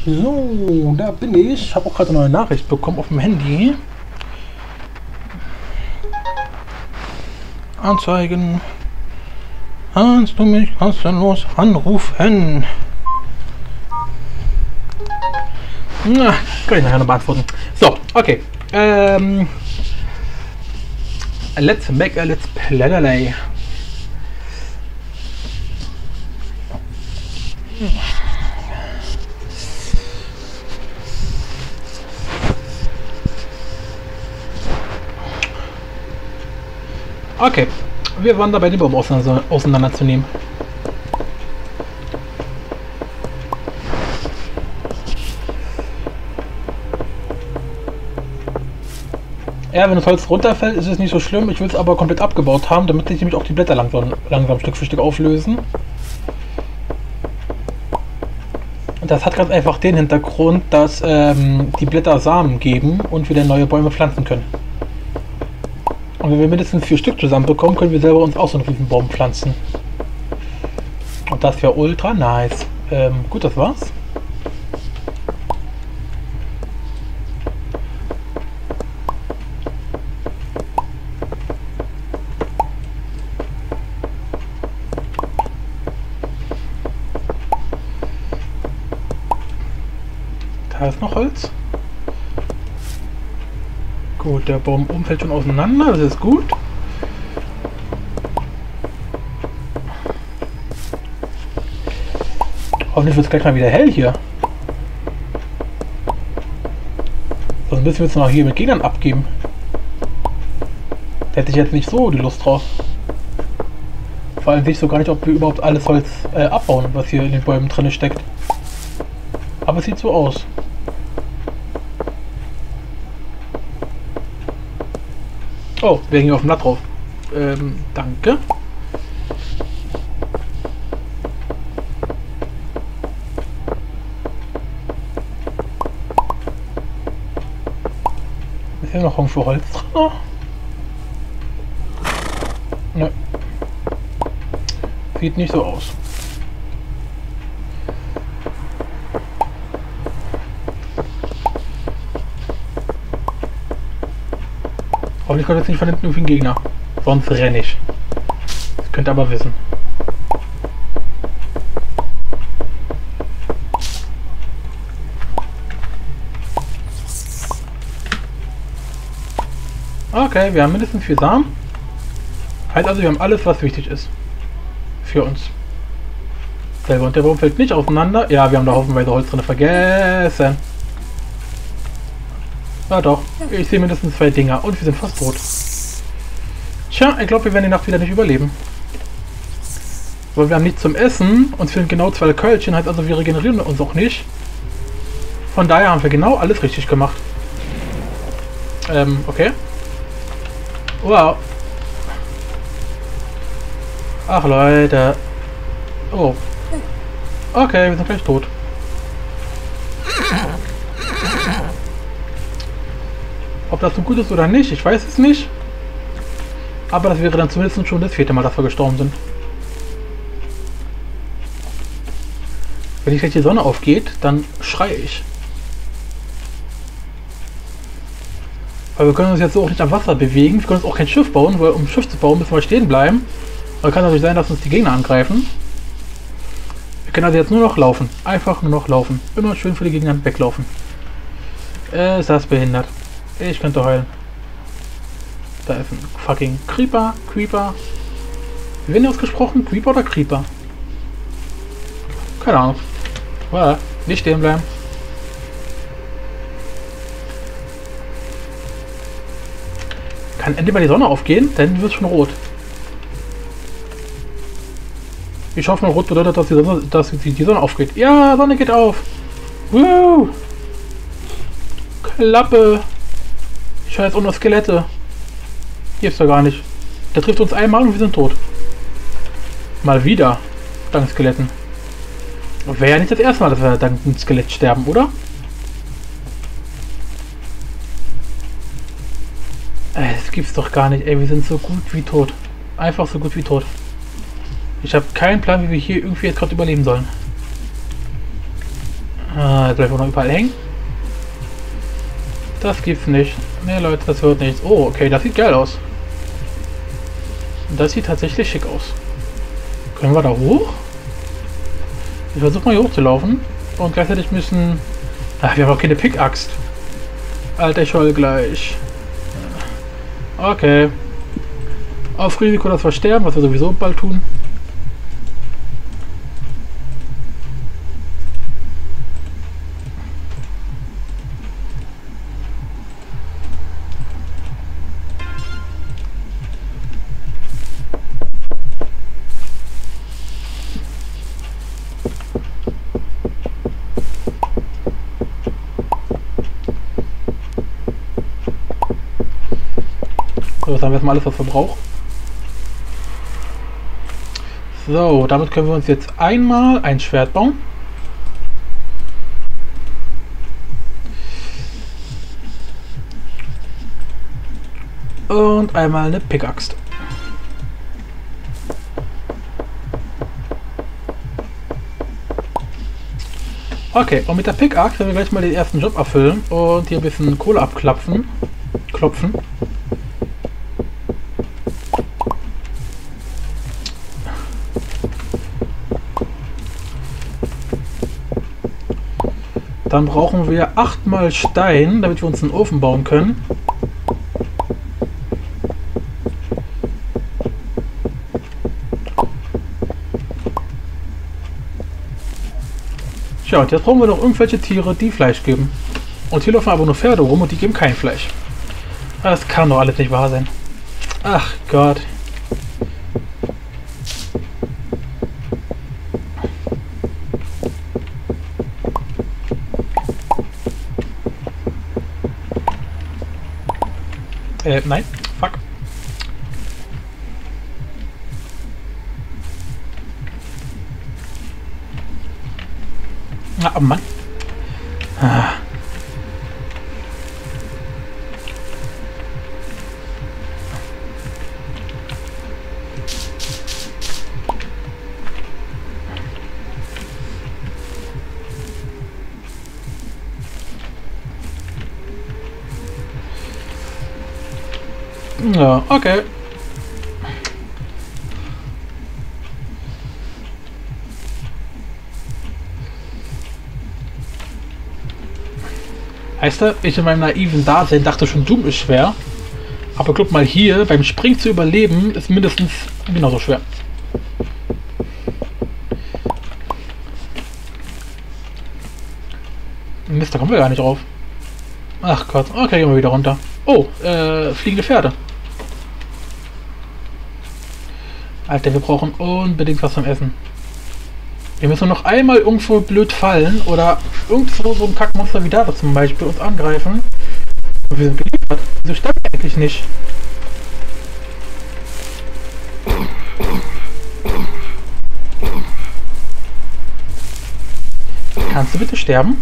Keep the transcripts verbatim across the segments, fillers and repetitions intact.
So, da bin ich. Ich habe auch gerade eine neue Nachricht bekommen auf dem Handy. Anzeigen. Kannst du mich kostenlos anrufen? Na, kann ich nachher noch beantworten. So, okay. Ähm. Let's make a let's play. Okay, wir waren dabei, den Baum auseinander, auseinanderzunehmen. Ja, wenn das Holz runterfällt, ist es nicht so schlimm. Ich will es aber komplett abgebaut haben, damit sich nämlich auch die Blätter langsam, langsam Stück für Stück auflösen. Und das hat ganz einfach den Hintergrund, dass ähm, die Blätter Samen geben und wir dann neue Bäume pflanzen können. Und wenn wir mindestens vier Stück zusammenbekommen, können wir selber uns auch so einen riesen Baum pflanzen. Und das wäre ultra nice. Ähm, gut, das war's. Da ist noch Holz. Gut, der Baum oben fällt schon auseinander, das ist gut. Hoffentlich wird es gleich mal wieder hell hier. Sonst müssen wir jetzt noch hier mit Gegnern abgeben. Da hätte ich jetzt nicht so die Lust drauf. Vor allem sehe ich so gar nicht, ob wir überhaupt alles Holz äh, abbauen, was hier in den Bäumen drin steckt. Aber es sieht so aus. Oh, wir hängen auf dem Blatt drauf. Ähm, danke. Ist hier noch irgendwo Holz drin? Ne. Sieht nicht so aus. Hoffentlich kommt jetzt nicht von hinten irgendwie ein Gegner. Sonst renne ich. Das könnt ihr aber wissen. Okay, wir haben mindestens vier Samen. Heißt also, wir haben alles, was wichtig ist. Für uns. Selber. Und der Baum fällt nicht auseinander. Ja, wir haben da haufenweise Holz drin vergessen. Ja doch, ich sehe mindestens zwei Dinger und wir sind fast tot. Tja, ich glaube, wir werden die Nacht wieder nicht überleben. Weil wir haben nichts zum Essen, uns fehlen genau zwei Keulchen, heißt also wir regenerieren uns auch nicht. Von daher haben wir genau alles richtig gemacht. Ähm, okay. Wow. Ach Leute. Oh. Okay, wir sind gleich tot. Ob das so gut ist oder nicht, ich weiß es nicht. Aber das wäre dann zumindest schon das vierte Mal, dass wir gestorben sind. Wenn nicht gleich die Sonne aufgeht, dann schreie ich. Weil wir können uns jetzt so auch nicht am Wasser bewegen. Wir können uns auch kein Schiff bauen, weil um ein Schiff zu bauen, müssen wir stehen bleiben. Aber kann natürlich sein, dass uns die Gegner angreifen. Wir können also jetzt nur noch laufen. Einfach nur noch laufen. Immer schön für die Gegner weglaufen. Äh, ist das behindert. Ich könnte heulen. Da ist ein fucking Creeper. Creeper. Wie werden die ausgesprochen? Creeper oder Creeper? Keine Ahnung. Voilà. Nicht stehen bleiben. Kann endlich mal die Sonne aufgehen, dann wird es schon rot. Ich hoffe mal, rot bedeutet, dass die Sonne, dass die Sonne aufgeht. Ja, Sonne geht auf. Woo! Klappe. Ich höre jetzt auch nur Skelette. Hier ist er gar nicht. Der trifft uns einmal und wir sind tot. Mal wieder. Dank Skeletten. Wäre ja nicht das erste Mal, dass wir dank einem Skelett sterben, oder? Ey, das gibt's doch gar nicht. Ey, wir sind so gut wie tot. Einfach so gut wie tot. Ich habe keinen Plan, wie wir hier irgendwie jetzt gerade überleben sollen. Ah, jetzt bleibt auch noch überall hängen. Das gibt's nicht. Ne, Leute, das wird nichts. Oh, okay, das sieht geil aus. Das sieht tatsächlich schick aus. Können wir da hoch? Ich versuche mal hier hochzulaufen. Und gleichzeitig müssen... Ach, wir haben auch keine Pickaxt. Alter, ich heul gleich. Okay. Auf Risiko, dass wir sterben, was wir sowieso bald tun. So, jetzt haben wir erstmal alles, was wir brauchen. So, damit können wir uns jetzt einmal ein Schwert bauen. Und einmal eine Pickaxe. Okay, und mit der Pickaxe werden wir gleich mal den ersten Job erfüllen und hier ein bisschen Kohle abklopfen. Klopfen. Dann brauchen wir achtmal Stein, damit wir uns einen Ofen bauen können. Tja, und jetzt brauchen wir noch irgendwelche Tiere, die Fleisch geben. Und hier laufen aber nur Pferde rum und die geben kein Fleisch. Das kann doch alles nicht wahr sein. Ach Gott. Äh, nein. Fuck. Ah, oh Mann. Ah. Ja, okay. Heißt du, ich in meinem naiven Dasein dachte schon, Doom ist schwer. Aber guck mal hier, beim Springen zu überleben, ist mindestens genauso schwer. Mist, da kommen wir gar nicht drauf. Ach Gott, okay, gehen wir wieder runter. Oh, äh, fliegende Pferde. Alter, wir brauchen unbedingt was zum Essen. Wir müssen noch einmal irgendwo blöd fallen oder irgendwo so ein Kackmonster wie da zum Beispiel uns angreifen. Und wir sind geliefert. Wieso sterben wir eigentlich nicht? Kannst du bitte sterben?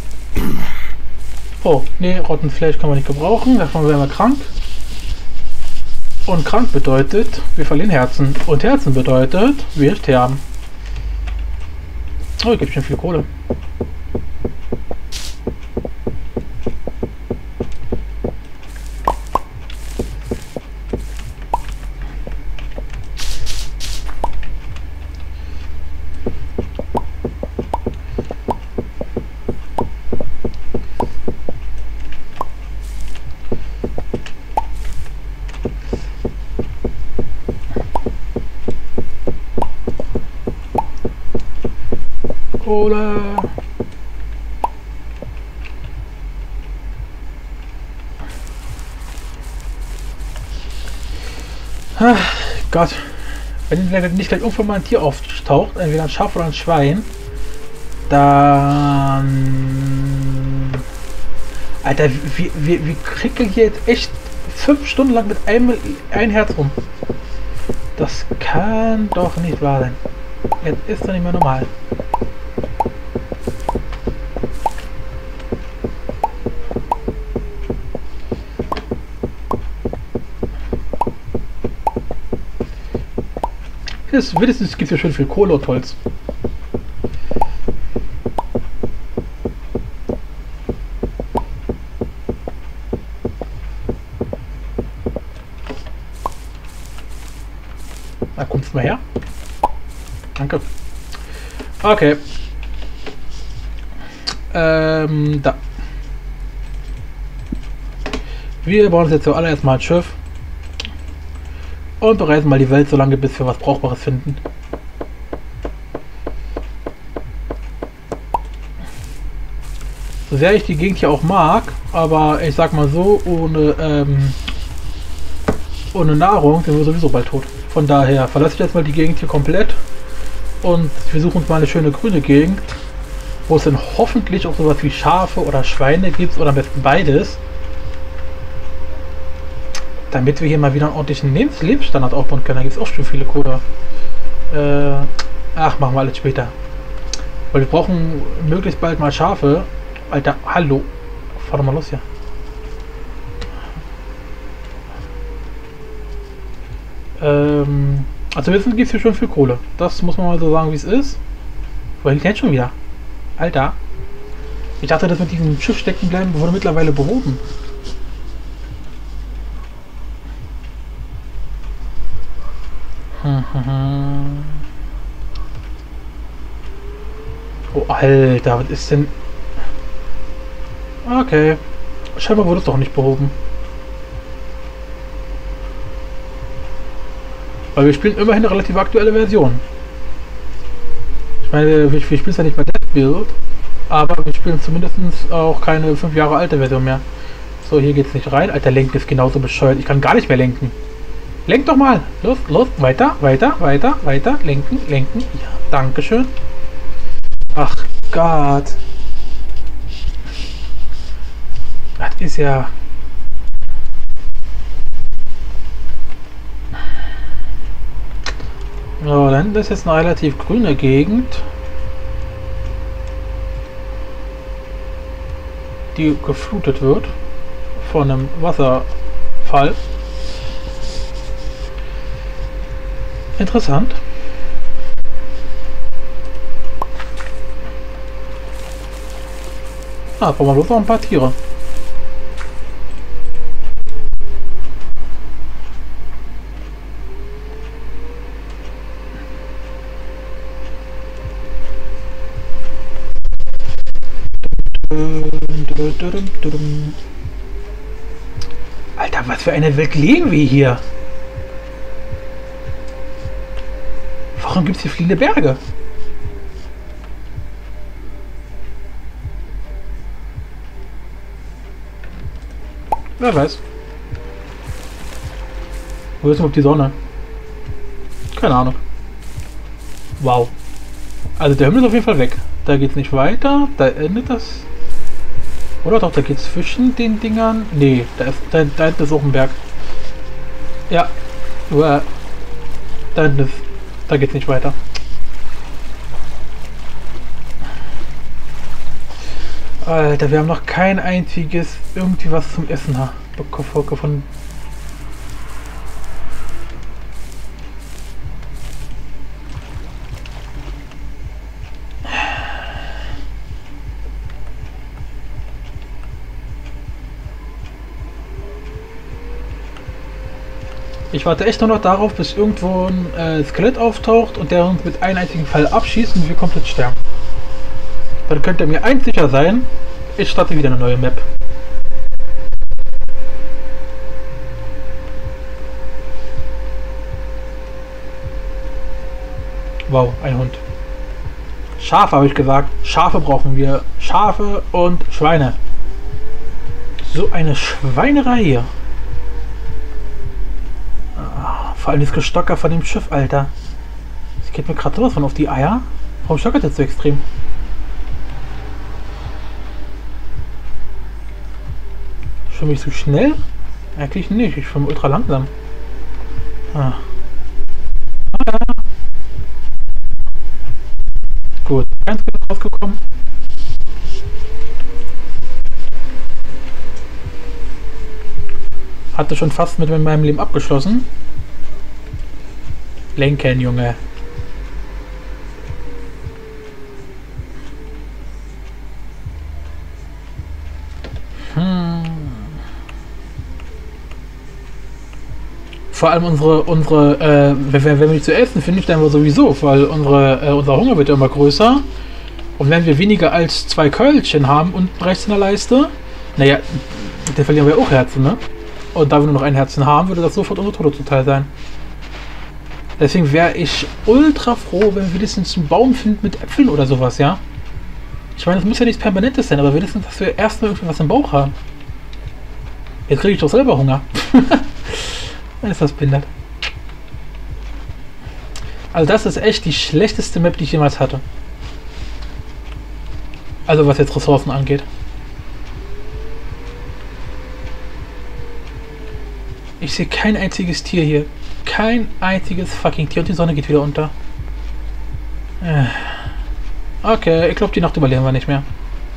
Oh, nee, Rottenfleisch kann man nicht gebrauchen. Davon werden wir krank. Und krank bedeutet, wir verlieren Herzen. Und Herzen bedeutet, wir sterben. Oh, gibt schon viel Kohle. Kohle. Ach Gott. Wenn nicht gleich irgendwann mal ein Tier auftaucht, entweder ein Schaf oder ein Schwein, dann... Alter, wir, wir, wir krickeln hier jetzt echt fünf Stunden lang mit einem ein Herz rum. Das kann doch nicht wahr sein. Jetzt ist doch nicht mehr normal. Wenigstens gibt es ja schön viel Kohle und Holz. mal her. Danke. Okay. Ähm, da. Wir bauen uns jetzt zuallererst mal ein Schiff. Und bereisen mal die Welt so lange, bis wir was Brauchbares finden. So sehr ich die Gegend hier auch mag, aber ich sag mal so, ohne, ähm, ohne Nahrung sind wir sowieso bald tot. Von daher verlasse ich jetzt mal die Gegend hier komplett und wir suchen uns mal eine schöne grüne Gegend, wo es dann hoffentlich auch sowas wie Schafe oder Schweine gibt oder am besten beides. Damit wir hier mal wieder einen ordentlichen Lebens Lebensstandard aufbauen können. Da gibt es auch schon viele Coder. Äh, ach, machen wir alles später. Weil wir brauchen möglichst bald mal Schafe. Alter, hallo. Fahr doch mal los hier. Ähm, also wissen gibt es hier schon viel Kohle. Das muss man mal so sagen, wie es ist. Wohin geht schon wieder? Alter. Ich dachte, das mit diesem Schiff stecken bleiben wurde mittlerweile behoben. Oh, Alter, was ist denn... Okay. Scheinbar wurde es doch nicht behoben. Weil wir spielen immerhin eine relativ aktuelle Version. Ich meine, wir, wir spielen es ja nicht bei Death Build, aber wir spielen zumindest auch keine fünf Jahre alte Version mehr. So, hier geht's nicht rein. Alter, Lenken ist genauso bescheuert. Ich kann gar nicht mehr lenken. Lenk doch mal. Los, los, weiter, weiter, weiter, weiter. Lenken, lenken. Ja, dankeschön. Ach Gott. Das ist ja... So, dann ist jetzt eine relativ grüne Gegend, die geflutet wird von einem Wasserfall. Interessant. Ah, brauchen wir bloß noch ein paar Tiere. Alter, was für eine Welt leben wir hier? Warum gibt es hier fliegende Berge? Wer weiß. Wo ist überhaupt die Sonne? Keine Ahnung. Wow. Also der Himmel ist auf jeden Fall weg. Da geht's nicht weiter. Da endet das. Oder doch, da geht's zwischen den Dingern. Nee, da ist da, da ist auch ein Berg. Ja. Uah. Da hinten ist. Da geht's nicht weiter. Alter, wir haben noch kein einziges irgendwie was zum Essen gefunden. Ich warte echt nur noch darauf, bis irgendwo ein äh, Skelett auftaucht und der uns mit einem einzigen Fall abschießt und wir komplett sterben. Dann könnt ihr mir eins sicher sein, ich starte wieder eine neue Map. Wow, ein Hund. Schafe habe ich gesagt. Schafe brauchen wir. Schafe und Schweine. So eine Schweinerei hier. Vor allem das Gestocker von dem Schiff, Alter. Das geht mir gerade sowas von auf die Eier. Warum stockert das so extrem? Schwimme ich so schnell? Eigentlich nicht, ich schwimme ultra langsam. Ah. Ah. Gut, ganz gut rausgekommen. Hatte schon fast mit meinem Leben abgeschlossen. Lenken, Junge. vor allem unsere, unsere, äh, wenn, wenn wir nicht zu essen finden, sterben wir sowieso, weil unsere, äh, unser Hunger wird ja immer größer. Und wenn wir weniger als zwei Keulchen haben unten rechts in der Leiste, naja, dann verlieren wir auch Herzen, ne? Und da wir nur noch ein Herzen haben, würde das sofort unsere Tode zuteil sein. Deswegen wäre ich ultra froh, wenn wir wenigstens einen Baum finden mit Äpfeln oder sowas, ja? Ich meine, das muss ja nichts Permanentes sein, aber wenigstens, dass wir erstmal irgendwie was im Bauch haben. Jetzt kriege ich doch selber Hunger. Dann ist das behindert. Also das ist echt die schlechteste Map, die ich jemals hatte. Also was jetzt Ressourcen angeht. Ich sehe kein einziges Tier hier. Kein einziges fucking Tier. Und die Sonne geht wieder unter. Okay, ich glaube, die Nacht überleben wir nicht mehr.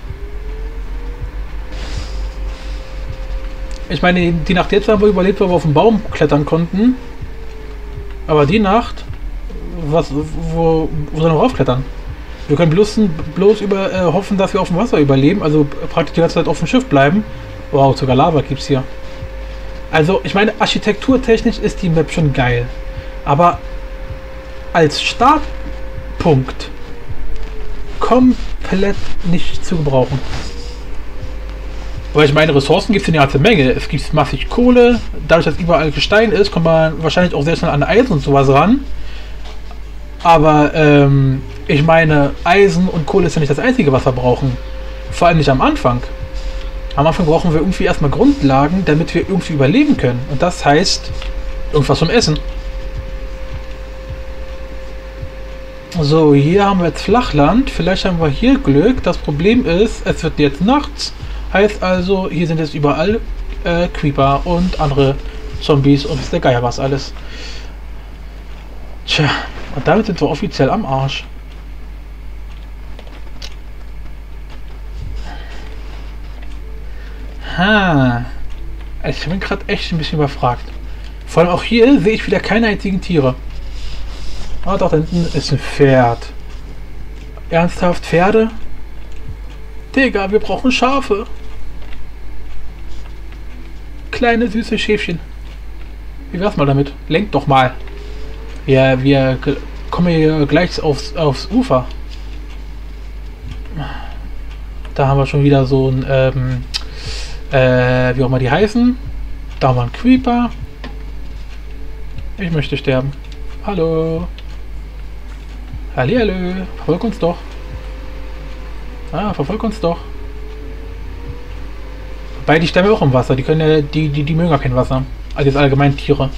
Ich meine, die Nacht jetzt haben wir überlebt, weil wir auf den Baum klettern konnten. Aber die Nacht, was, wo, wo sollen wir raufklettern? Wir können bloß, bloß über, äh, hoffen, dass wir auf dem Wasser überleben, also praktisch die ganze Zeit auf dem Schiff bleiben. Wow, sogar Lava gibt es hier. Also, ich meine, architekturtechnisch ist die Map schon geil. Aber als Startpunkt komplett nicht zu gebrauchen. Weil ich meine, Ressourcen gibt es in der ganzen Menge. Es gibt massig Kohle. Dadurch, dass überall Gestein ist, kommt man wahrscheinlich auch sehr schnell an Eisen und sowas ran. Aber ähm, ich meine, Eisen und Kohle ist ja nicht das Einzige, was wir brauchen. Vor allem nicht am Anfang. Am Anfang brauchen wir irgendwie erstmal Grundlagen, damit wir irgendwie überleben können. Und das heißt, irgendwas zum Essen. So, hier haben wir jetzt Flachland. Vielleicht haben wir hier Glück. Das Problem ist, es wird jetzt nachts. Heißt also, hier sind jetzt überall äh, Creeper und andere Zombies und ist der Geier was alles. Tja, und damit sind wir offiziell am Arsch. Ha. Ich bin gerade echt ein bisschen überfragt. Vor allem auch hier sehe ich wieder keine einzigen Tiere. Ah, doch, da hinten ist ein Pferd. Ernsthaft, Pferde? Digga, wir brauchen Schafe. Kleine, süße Schäfchen. Wie wär's mal damit? Lenkt doch mal. Wir, wir kommen hier gleich aufs, aufs Ufer. Da haben wir schon wieder so ein, ähm, äh, wie auch immer die heißen. Da haben wir einen Creeper. Ich möchte sterben. Hallo. Hallihallo. Verfolg uns doch. Ah, verfolg uns doch. Wobei, die sterben auch im Wasser. Die können ja, die, die, die mögen ja kein Wasser. Also jetzt allgemein Tiere.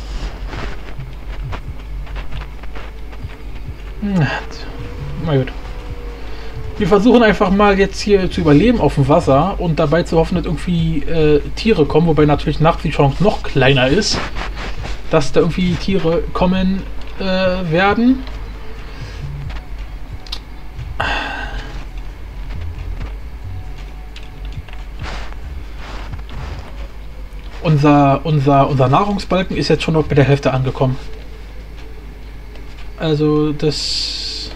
Hm. Na gut. Wir versuchen einfach mal jetzt hier zu überleben auf dem Wasser und dabei zu hoffen, dass irgendwie äh, Tiere kommen, wobei natürlich nachts die Chance noch kleiner ist, dass da irgendwie Tiere kommen äh, werden. Unser, unser, unser Nahrungsbalken ist jetzt schon noch bei der Hälfte angekommen. Also das...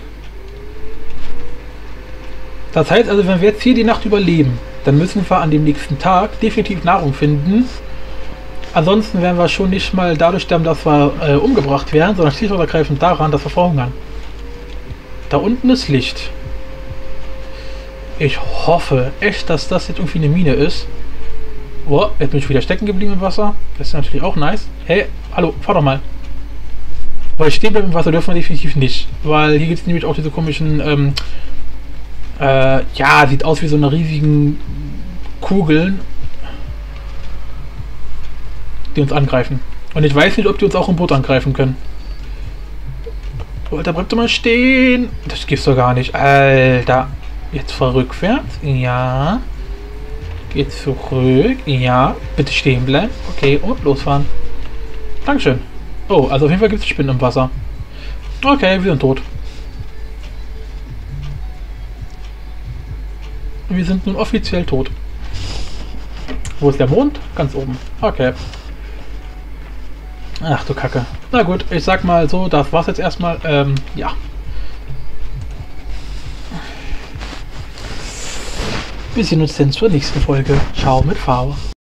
Das heißt also, wenn wir jetzt hier die Nacht überleben, dann müssen wir an dem nächsten Tag definitiv Nahrung finden. Ansonsten werden wir schon nicht mal dadurch sterben, dass wir äh, umgebracht werden, sondern schlicht und ergreifend daran, dass wir verhungern. Da unten ist Licht. Ich hoffe echt, dass das jetzt irgendwie eine Mine ist. Oh, jetzt bin ich wieder stecken geblieben im Wasser. Das ist natürlich auch nice. Hey, hallo, fahr doch mal. Weil stehen bleiben im Wasser dürfen wir definitiv nicht. Weil hier gibt es nämlich auch diese komischen, ähm, äh, ja, sieht aus wie so eine riesigen Kugeln, die uns angreifen. Und ich weiß nicht, ob die uns auch im Boot angreifen können. Alter, bleib doch mal stehen. Das gibt's doch gar nicht. Alter. Jetzt vor rückwärts. Ja. Geht zurück. Ja. Bitte stehen bleiben. Okay, und losfahren. Dankeschön. Oh, also auf jeden Fall gibt es Spinnen im Wasser. Okay, wir sind tot. Wir sind nun offiziell tot. Wo ist der Mond? Ganz oben. Okay. Ach du Kacke. Na gut, ich sag mal so, das war's jetzt erstmal. Ähm, ja. Wir sehen uns dann zur nächsten Folge. Ciao mit V.